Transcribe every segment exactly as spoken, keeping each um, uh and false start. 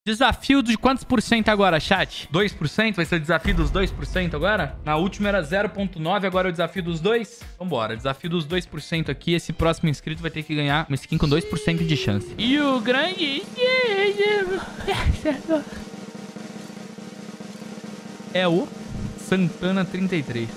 Desafio de quantos por cento agora, chat? dois por cento? Vai ser o desafio dos dois por cento agora? Na última era zero ponto nove, agora é o desafio dos dois? Vambora, desafio dos dois por cento aqui. Esse próximo inscrito vai ter que ganhar uma skin com dois por cento de chance. E o grande... é o Santana trinta e três.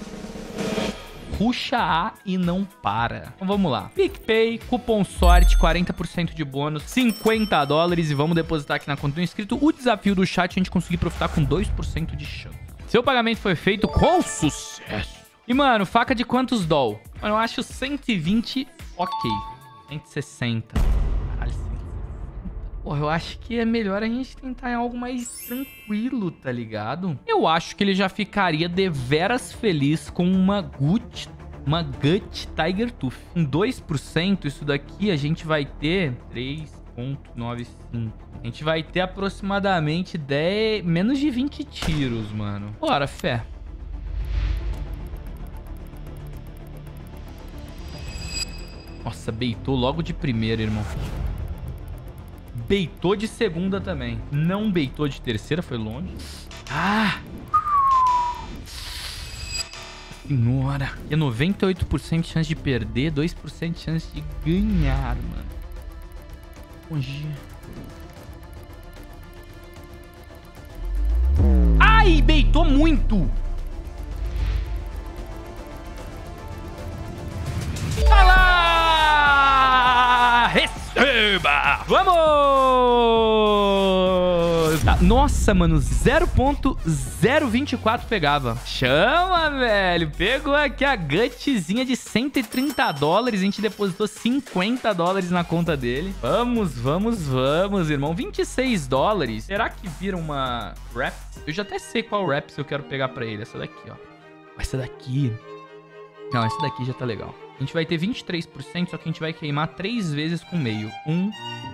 Puxa A e não para. Então vamos lá. PicPay, cupom sorte, quarenta por cento de bônus, cinquenta dólares. E vamos depositar aqui na conta do inscrito. O desafio do chat é a gente conseguir profitar com dois por cento de chance. Seu pagamento foi feito com sucesso. E, mano, faca de quantos doll? Mano, eu acho cento e vinte ok. cento e sessenta. Caralho, cento e sessenta. Porra, eu acho que é melhor a gente tentar em algo mais tranquilo, tá ligado? Eu acho que ele já ficaria deveras feliz com uma Gut, uma Gut Tiger Tooth. Com dois por cento, isso daqui a gente vai ter três vírgula noventa e cinco. A gente vai ter aproximadamente dez, menos de vinte tiros, mano. Bora, fé. Nossa, baitou logo de primeira, irmão. Baitou de segunda também. Não baitou de terceira, foi longe. Ah! Senhora. É noventa e oito por cento de chance de perder, dois por cento de chance de ganhar, mano. Longe. Ai, baitou muito! Vai lá! Receba! Vamos! Tá. Nossa, mano, zero ponto zero vinte e quatro pegava. Chama, velho. Pegou aqui a gutzinha de cento e trinta dólares. A gente depositou cinquenta dólares na conta dele. Vamos, vamos, vamos, irmão. vinte e seis dólares. Será que vira uma rap? Eu já até sei qual rap eu quero pegar pra ele. Essa daqui, ó. Essa daqui... Não, essa daqui já tá legal. A gente vai ter vinte e três por cento, só que a gente vai queimar três vezes com meio. Um...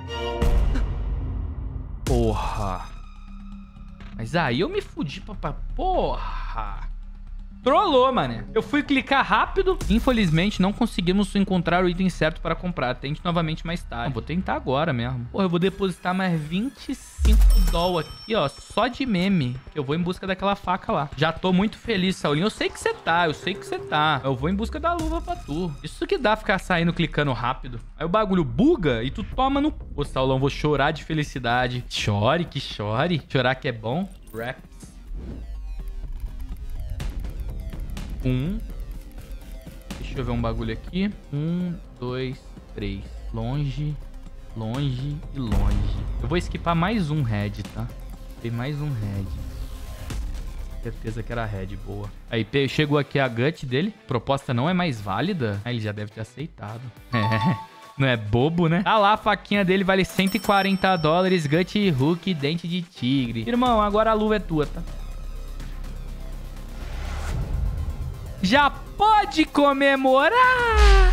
Porra. Mas aí eu me fudi, papai. Porra. Trollou, mano. Eu fui clicar rápido. Infelizmente, não conseguimos encontrar o item certo para comprar. Tente novamente mais tarde. Não, vou tentar agora mesmo. Porra, eu vou depositar mais vinte e cinco dólares aqui, ó. Só de meme. Eu vou em busca daquela faca lá. Já tô muito feliz, Saulinho. Eu sei que você tá. Eu sei que você tá. Eu vou em busca da luva pra tu. Isso que dá ficar saindo clicando rápido. Aí o bagulho buga e tu toma no... Ô, Saulão, vou chorar de felicidade. Chore, que chore. Chorar que é bom. Rap. Um. Deixa eu ver um bagulho aqui. Um, dois, três. Longe, longe e longe. Eu vou esquipar mais um red, tá? Tem mais um red. Certeza que era red, boa. Aí, chegou aqui a gut dele. Proposta não é mais válida. Ah, ele já deve ter aceitado. É. Não é bobo, né? Tá lá, a faquinha dele vale cento e quarenta dólares. Gut, hook, dente de tigre. Irmão, agora a luva é tua, tá? Já pode comemorar!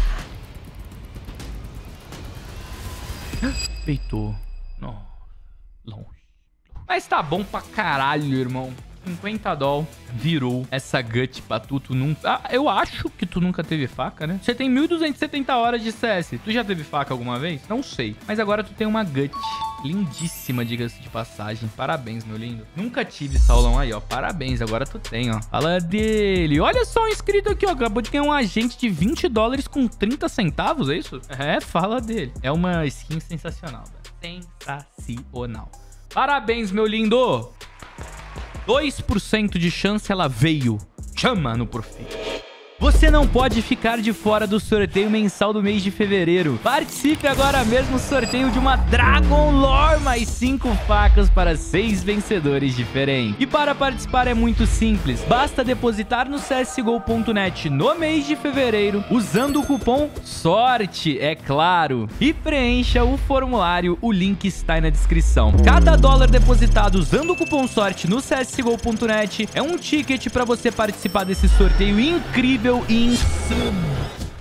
Peitou. Não. Longe. Mas tá bom pra caralho, irmão. cinquenta dólares. Virou essa gut pra tu. Tu nunca... Ah, eu acho que tu nunca teve faca, né? Você tem mil duzentas e setenta horas de C S. Tu já teve faca alguma vez? Não sei. Mas agora tu tem uma gut. Lindíssima, diga-se de passagem. Parabéns, meu lindo. Nunca tive, Saulão. Aí, ó. Parabéns. Agora tu tem, ó. Fala dele. Olha só um inscrito aqui, ó. Acabou de ganhar um agente de vinte dólares com trinta centavos, é isso? É, fala dele. É uma skin sensacional, velho. Sensacional. Parabéns, meu lindo. dois por cento de chance ela veio. Chama no Profit. Você não pode ficar de fora do sorteio mensal do mês de fevereiro. Participe agora mesmo do sorteio de uma Dragon Lore mais cinco facas para seis vencedores diferentes. E para participar é muito simples. Basta depositar no C S G O ponto net no mês de fevereiro usando o cupom SORTE, é claro. E preencha o formulário, o link está aí na descrição. Cada dólar depositado usando o cupom SORTE no C S G O ponto net é um ticket para você participar desse sorteio incrível e insano.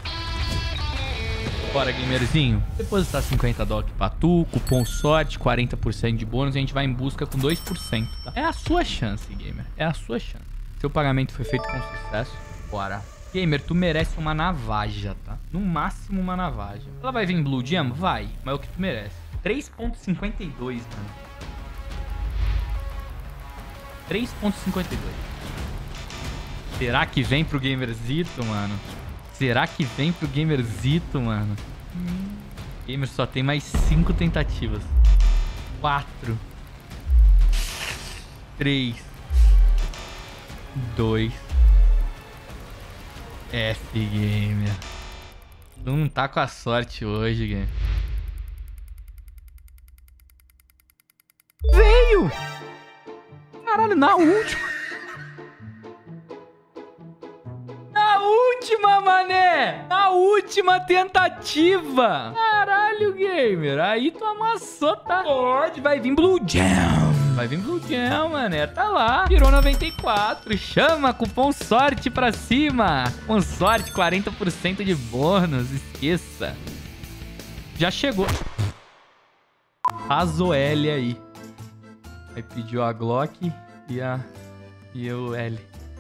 Bora, gamerzinho. Depositar cinquenta dólares pra tu, cupom sorte, quarenta por cento de bônus, e a gente vai em busca com dois por cento, tá? É a sua chance, gamer. É a sua chance. Seu pagamento foi feito com sucesso. Bora. Gamer, tu merece uma navaja, tá? No máximo uma navaja. Ela vai vir em Blue Gem? Vai. Mas é o que tu merece. três ponto cinquenta e dois, mano. três ponto cinquenta e dois. Será que vem pro Gamerzito, mano? Será que vem pro Gamerzito, mano? Hum. Gamer só tem mais cinco tentativas. quatro. três. dois. F, Gamer. Não tá com a sorte hoje, Gamer. Veio! Caralho, na última. Na última, mané! Na última tentativa! Caralho, Gamer. Aí tu amassou, tá? Pode, vai vir Blue Jam. Vai vir Blue Jam, mané. Tá lá. Virou noventa e quatro. Chama, cupom sorte pra cima. Com sorte, quarenta por cento de bônus. Esqueça. Já chegou. Razoel aí. Aí pediu a Glock e a... E o L.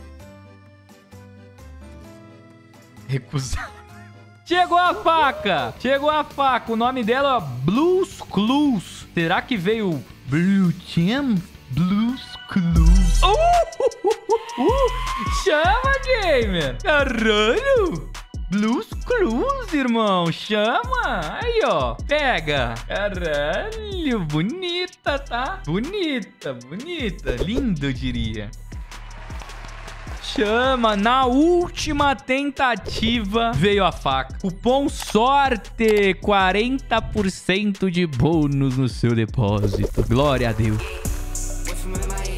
Recusado. Chegou a faca! Chegou a faca. O nome dela é Blues Clues. Será que veio Blue Jam? Blues Clues. Uh, uh, uh, uh. Chama, Gamer! Caralho! Blues Clues, irmão. Chama! Aí, ó. Pega. Caralho. Bonita, tá? Bonita, bonita. Lindo, eu diria. Chama, na última tentativa veio a faca. Cupom sorte, quarenta por cento de bônus no seu depósito. Glória a Deus.